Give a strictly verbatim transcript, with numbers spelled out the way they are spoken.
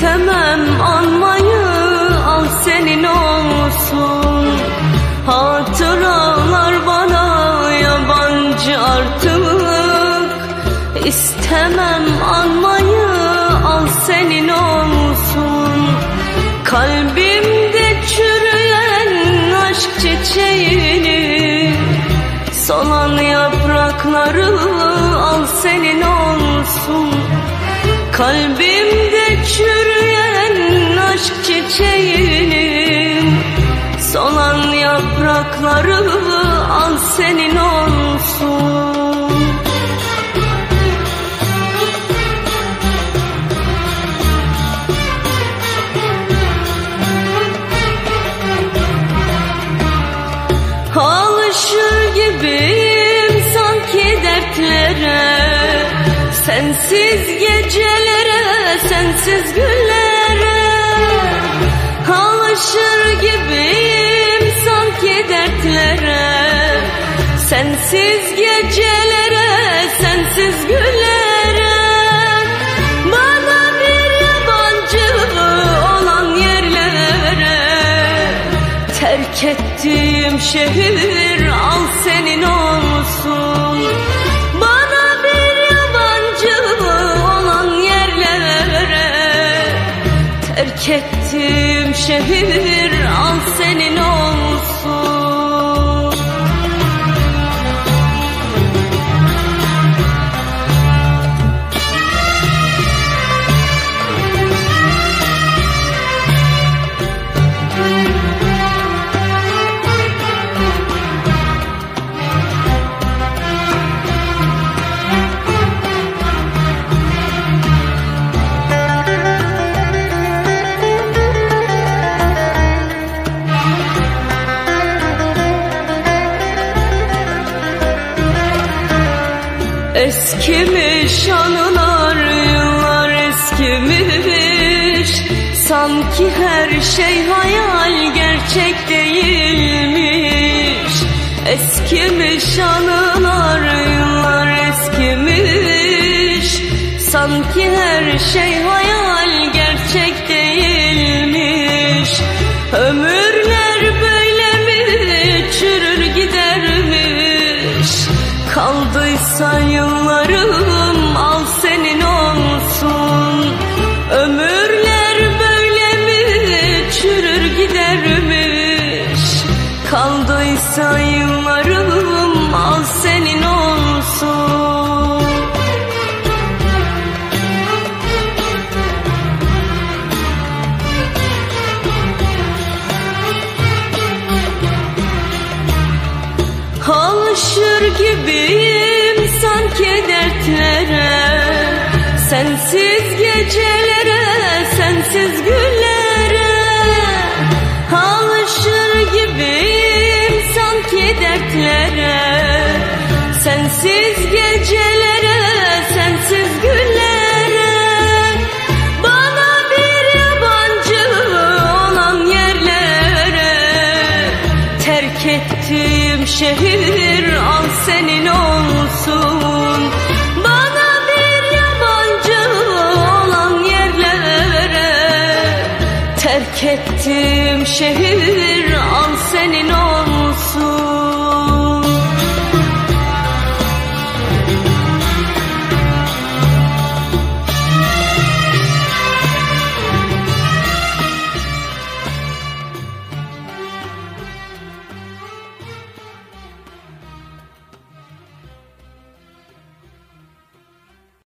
İstemem anmayı, al senin olsun. Hatıralar bana yabancı artık. İstemem anmayı, al senin olsun. Kalbimde çürüyen aşk çiçeğini, solan yaprakları al senin olsun. Kalbimde çürüyen aşk çiçeğini, solan yaprakları al senin olsun. Alışır gibiyim sanki dertlere, sensiz gecelere, sensiz günlere. Alışır gibiyim sanki dertlere, sensiz gecelere, sensiz günlere. Bana bir yabancı olan yerlere, terk ettiğim şehir al senin olsun. Bana bir yabancı olan yerlere, terk ettiğim şehir al senin olsun. Eskimiş anılar, yıllar eskimiş. Sanki her şey hayal, gerçek değilmiş. Eskimiş anılar, yıllar eskimiş. Sanki her şey hayal, gerçek değilmiş. Ömürler böyle mi çürür gidermiş? Kaldıysa yıllarım al senin olsun. Ömürler böyle mi çürür gidermiş? Kaldıysa yıllarım al senin olsun. Alışır gibiyim sanki dertlere, sensiz gecelere, sensiz günlere. Alışır gibiyim sanki dertlere, sensiz gecelere, sensiz günlere. Bana bir yabancı olan yerlere, terk ettiğim şehir al senin olsun. Bana bir yabancı olan yerlere, terk ettiğim şehir al senin olsun.